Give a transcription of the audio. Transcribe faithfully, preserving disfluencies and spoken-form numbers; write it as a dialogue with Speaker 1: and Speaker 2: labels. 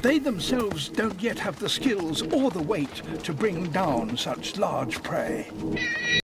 Speaker 1: They themselves don't yet have the skills or the weight to bring down such large prey.